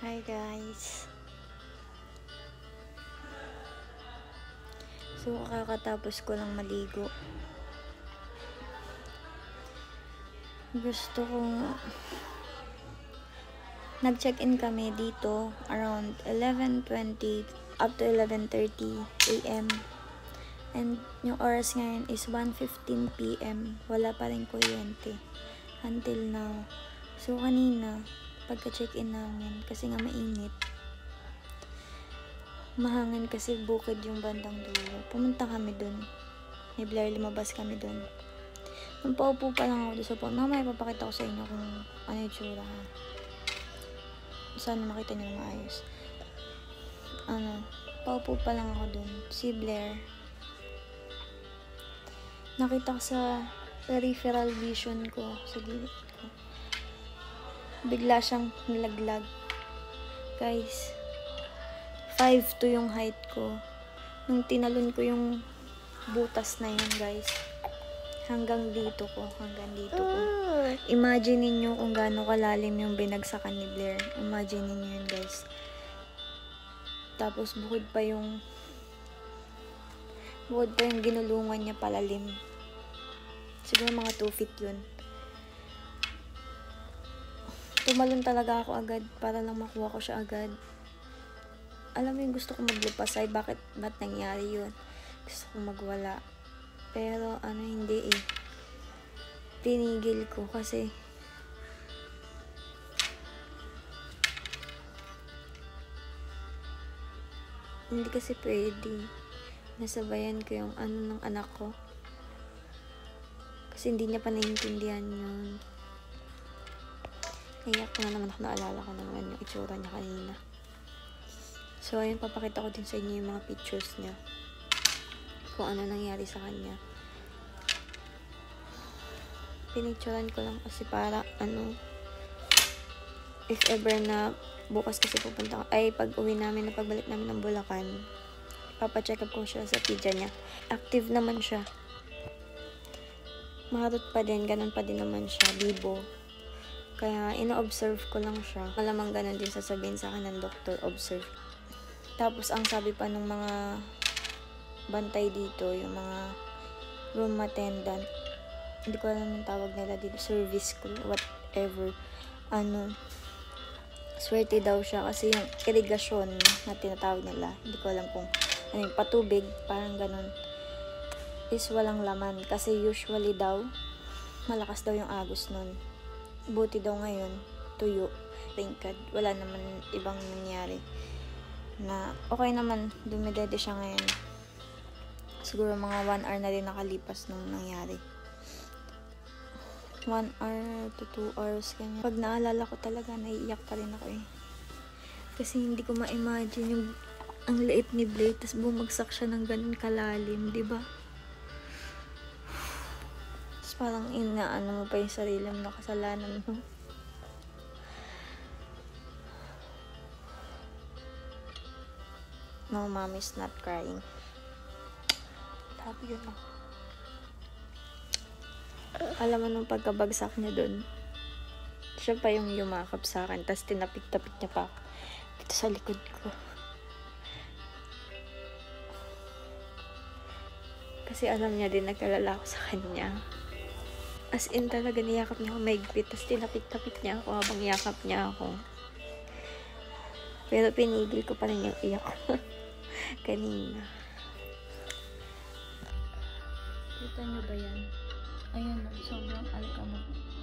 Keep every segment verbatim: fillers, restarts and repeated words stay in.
Hi guys. So kakatapos ko lang maligo. Gusto kong nag-check-in kami dito around eleven twenty up to eleven thirty a m and yung oras ngayon is one fifteen p m Wala pa rin kuryente until now. So kanina pagka-check-in namin, kasi nga mainit, mahangin kasi bukid yung bandang dulo, pumunta kami dun. May Blair, lumabas kami dun. Nung paupo pa lang ako doon sa phone, mamaya papakita ko sa inyo kung ano yung tsura. Sana makita nyo na maayos. Ano, paupo pa lang ako dun. Si Blair, nakita ko sa peripheral vision ko, sa gilid ko, bigla siyang nilaglag. Guys, five to yung height ko. Nung tinalon ko yung butas na yun, guys, hanggang dito ko, hanggang dito ko. Imagine niyo kung gaano kalalim yung binagsakan ni Blair. Imagine niyo yun, guys. Tapos bukod pa yung bukod pa yung ginulungan niya palalim. Siguro mga two feet yun. Tumalon talaga ako agad para lang makuha ko siya agad. Alam mo yung gusto ko maglipas ay bakit ba't nangyari yun? Gusto ko magwala. Pero ano, hindi eh. Tinigil ko kasi hindi kasi pwede. Nasabayan ko yung ano ng anak ko. Kasi hindi niya pa naiintindihan yun. Iyak ko na naman ako, naalala ko naman yung itsura niya kanina. So, ayun, papakita ko din sa inyo yung mga pictures niya. Kung ano nangyari sa kanya. Pinicturean ko lang kasi para, ano, if ever na bukas kasi pupunta ko, ay pag uwi namin na pagbalik namin ng Bulacan, papacheck up ko siya sa pidya niya. Active naman siya. Maharot pa din, ganun pa din naman siya, bibo. Kaya, ino-observe ko lang siya. Malamang ganun din sasabihin sa akin ng doktor, observe. Tapos, ang sabi pa ng mga bantay dito, yung mga room attendant, hindi ko alam yung tawag nila dito, service crew, whatever. Ano, swerte daw siya kasi yung irigasyon na tinatawag nila, hindi ko alam kung ano yung patubig, parang ganun, is walang laman. Kasi usually daw, malakas daw yung agos nun. Buti daw ngayon, tuyo, tingkad, wala naman ibang nangyari. Na okay naman, dumidede siya ngayon. Siguro mga one hour na din nakalipas nung nangyari. one hour to two hours, kanya. Pag naalala ko talaga, naiiyak pa rin ako eh. Kasi hindi ko ma-imagine yung ang liit ni Blake, tas bumagsak siya ng ganun kalalim, diba? Parang inaano mo pa yung sarili mo na kasalanan mo. No, mommy's not crying. Love you, no? Alam mo nung pagkabagsak niya dun, siya pa yung yumakap sa akin, tas tinapik-tapik niya pa ako dito sa likod ko. Kasi alam niya din nagkalala ako sa kanya. As in talaga, niyakap niya ako maigpit, tapos tinapik-tapik niya ako habang yakap niya ako. Pero pinigil ko pa rin yung iyak ko kanina. Kita niyo ba yan? Ayan, sobrang alkamot.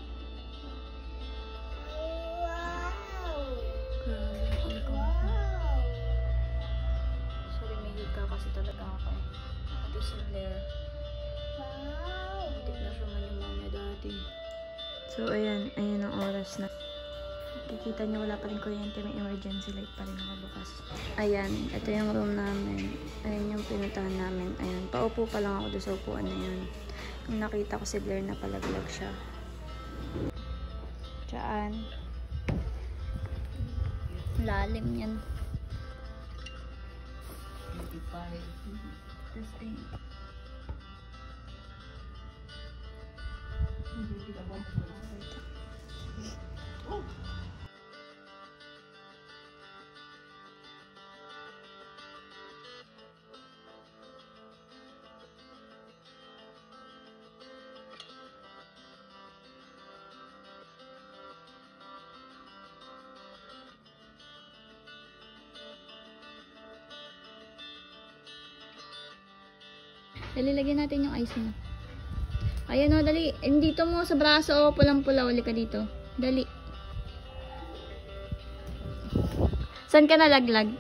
Wow! Grabe, alkamot. Sorry, may higa kasi talaga ako. Ito si Blair. Muntik na siya manimanya dati. So, ayan. Ayan ang oras na. Kikita niyo, wala pa rin kuryente. May emergency light pa rin nakabukas. Ayan. Ito yung room namin. Ayan yung pinuntahan namin. Ayan. Paupo pa lang ako doon sa upuan na yun. Nung nakita ko si Blair, napalaglag siya. Diyan. Lalim yan. eighty-five. Testing. Oh. Dali, lagyan natin yung ice mo. Ayan o, dali. Dito mo sa braso, oh, pulang-pula. Uli ka dito. Dali. Saan ka nalaglag?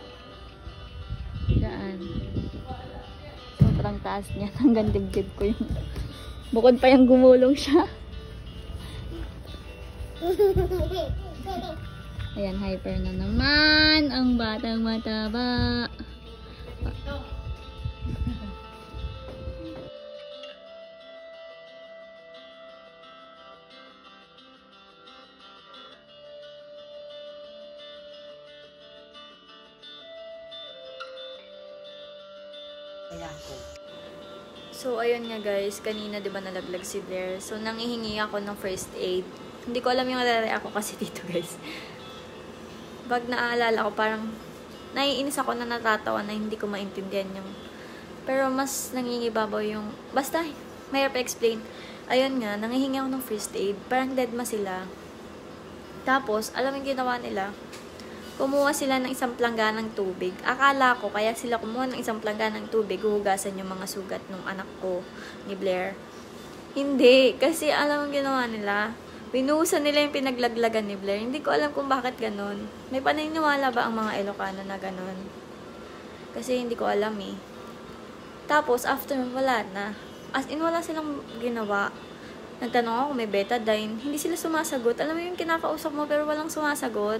Diyan. Sobrang taas niya. Hanggang dibdib ko yung... Bukod pa yung gumulong siya. Ayan, hyper na naman. Ang batang mataba. So, ayun nga guys, kanina diba nalaglag si Blair. So, nangihingi ako ng first aid. Hindi ko alam yung nare-react ako kasi dito guys. Pag naaalala ko, parang naiinis ako na natatawa na hindi ko maintindihan yung... Pero mas nangingibabaw yung... Basta, mahirap explain. Ayun nga, nangihingi ako ng first aid. Parang dead ma sila. Tapos, alam yung ginawa nila? Kumuha sila ng isang plangganang tubig. Akala ko, kaya sila kumuha ng isang plangganang tubig, huhugasan yung mga sugat ng anak ko, ni Blair. Hindi. Kasi alam ang ginawa nila, binuhusan nila yung pinaglaglagan ni Blair. Hindi ko alam kung bakit ganun. May paniniwala ba ang mga Ilocano na ganun? Kasi hindi ko alam eh. Tapos, after, wala na. As in, wala silang ginawa. Nagtanong ako kung may betadine. Hindi sila sumasagot. Alam mo yung kinakausap mo pero walang sumasagot.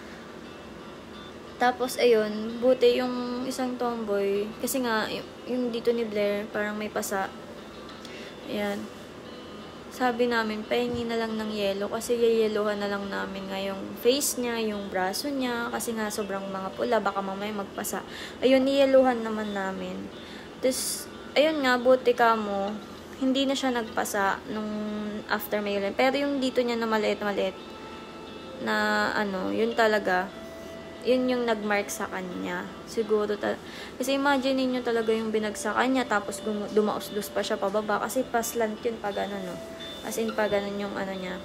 Tapos, ayun, buti yung isang tomboy. Kasi nga, yung, yung dito ni Blair, parang may pasa. Ayan. Sabi namin, pahingi na lang ng yelo. Kasi yeyelohan na lang namin nga yung face niya, yung braso niya. Kasi nga, sobrang mga pula. Baka mamaya magpasa. Ayun, niyeluhan naman namin. Tapos, ayun nga, buti ka mo. Hindi na siya nagpasa nung after may yun. Pero yung dito niya na maliit-maliit, na ano, yun talaga, yun yung nagmark sa kanya. Siguro, ta- kasi imagine niyo talaga yung binagsakan niya, tapos dumauslos pa siya pababa, kasi paslant yun pa gano'n, no? As in, pa gano'n yung ano niya.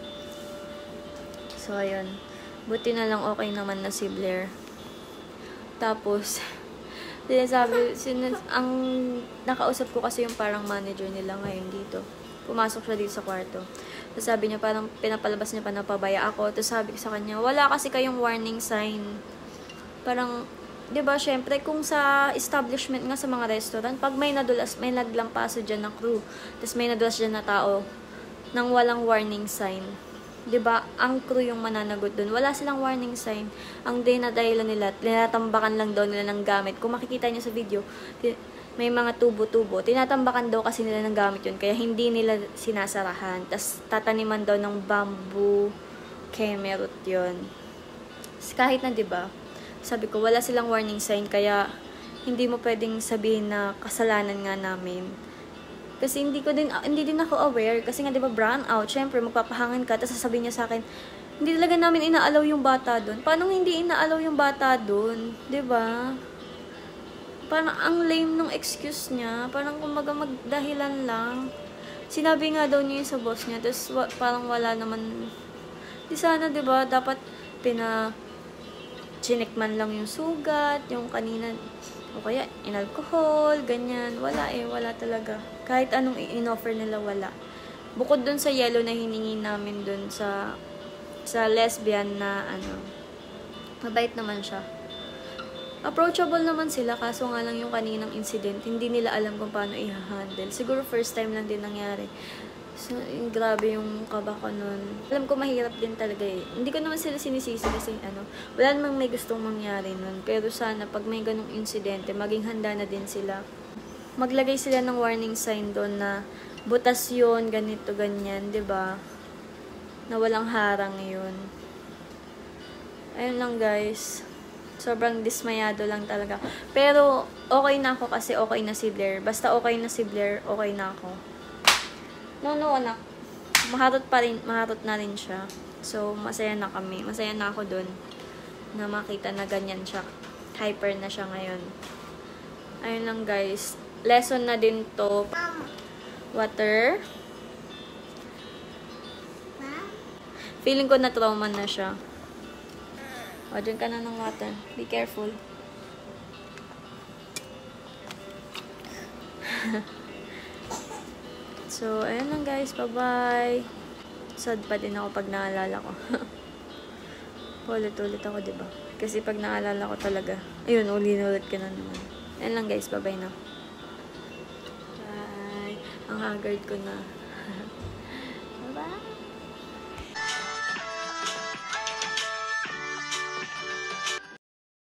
So, ayun. Buti na lang okay naman na si Blair. Tapos, sinasabi, sinas, ang nakausap ko kasi yung parang manager nila ngayon dito. Pumasok siya dito sa kwarto. Tapos sabi niya, parang pinapalabas niya pa na pabaya ako. Tapos sabi ko sa kanya, wala kasi kayong warning sign. Parang, di ba, syempre, kung sa establishment nga sa mga restaurant, pag may nadulas, may naglampaso dyan na crew, tapos may nadulas dyan na tao, nang walang warning sign. Di ba, ang crew yung mananagot dun. Wala silang warning sign. Ang day na dahilan nila, tinatambakan lang daw nila ng gamit. Kung makikita niyo sa video, may mga tubo-tubo. Tinatambakan daw kasi nila ng gamit yun. Kaya hindi nila sinasarahan. Tapos tataniman daw ng bamboo kemerut yun. Kahit na, diba? Sabi ko, wala silang warning sign. Kaya hindi mo pwedeng sabihin na kasalanan nga namin. Kasi hindi ko din, hindi din ako aware. Kasi nga, diba, brown out. Siyempre, magpapahangan ka. Tapos sasabihin niya sa akin, hindi talaga namin inaalaw yung bata doon. Paano hindi inaalaw yung bata doon? Diba? Parang ang lame ng excuse niya. Parang kumaga magdahilan lang. Sinabi nga daw niya yun sa boss niya. Tapos wa, parang wala naman. Di sana, diba, dapat pina chinik man lang yung sugat. Yung kanina, o kaya inalcohol, ganyan. Wala eh, wala talaga. Kahit anong in-offer nila, wala. Bukod dun sa yellow na hiningi namin dun sa sa lesbian na ano, mabait naman siya. Approachable naman sila, kaso nga lang yung kaninang incident, hindi nila alam kung paano i-handle. Siguro first time lang din nangyari. So, yung, grabe yung kaba ko nun. Alam ko mahirap din talaga eh. Hindi ko naman sila sinisisi kasi ano, wala namang may gustong mangyari nun. Pero sana pag may ganong insidente, maging handa na din sila. Maglagay sila ng warning sign doon na butas yun, ganito, ganyan, ba diba? Na walang harang yun. Ayun lang guys. Sobrang dismayado lang talaga. Pero, okay na ako kasi okay na si Blair. Basta okay na si Blair, okay na ako. No, no, anak. Maharot pa rin, maharot na rin siya. So, masaya na kami. Masaya na ako dun na makita na ganyan siya. Hyper na siya ngayon. Ayun lang guys. Lesson na din to. Water. Feeling ko na trauma na siya. O, dyan ka na ng water. Be careful. So, ayan lang guys. Bye-bye. Sad pa din ako pag naalala ko. Ulit-ulit ako, diba? Kasi pag naalala ko talaga, ayun, ulit-ulit ka na naman. Ayan lang guys. Bye-bye na. Bye. Ang haggard ko na.